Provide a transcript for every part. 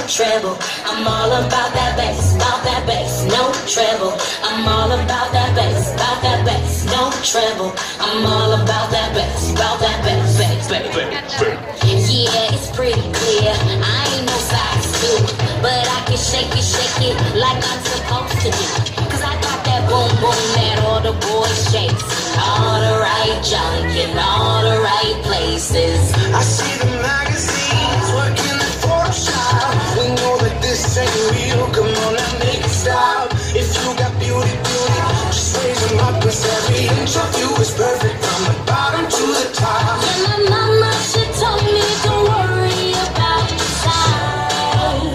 treble. I'm all about that bass, no treble. I'm all about that bass, no treble. I'm all about that bass, bass. Yeah, it's pretty clear. I ain't no size two, but I can shake it like I'm supposed to do. Cause I got that boom boom that all the boys shakes. All the right junk in all the right places. I see the magazines working at Photoshop. We know that this ain't real. Come on and make it stop. If you got beauty, just raise them up. Cause every inch of you is perfect from the bottom to the top. Yeah, my mama, she told me don't worry about the size.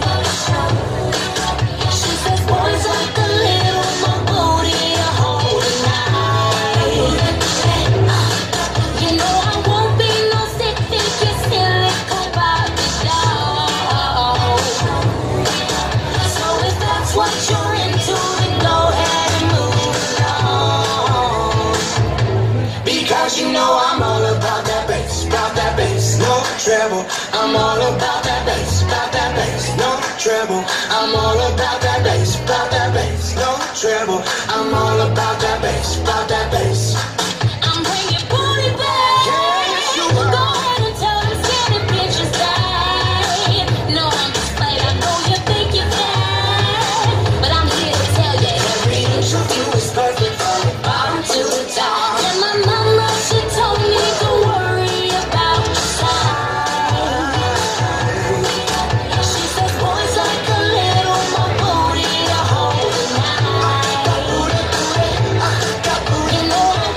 She says boys like a little more booty to hold tonight. You know I won't be no sick, thinking silly about the doll. So if that's what you're into, then go ahead and move along. Because you know I'm all about that bass, no treble. I'm all about that bass, no treble. I'm all about that bass, no treble. I'm all about that bass. I'm bringing booty back. Yes, you are. Go ahead and tell them skinny bitches that. No, I'm just playing. I know you think you're bad, but I'm here to tell you every inch of you is perfect from the bottom to the top. And my mama, she told me don't worry about the size. She says boys like a little more booty to hold tonight. You know I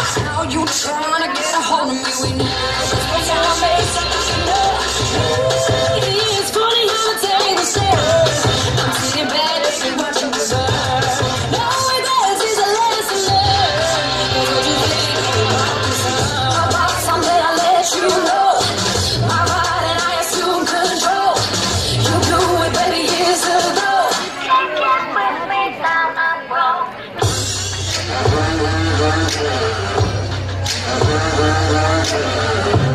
Now you trying to get a hold of me. We never it's funny how the tables turn. I'm sitting back and watching you burn. No regrets is a lesson learned. What you think about this? How about someday I let you know my ride and I assume control. You blew it, baby, years ago. Can't get with me now, I'm wrong.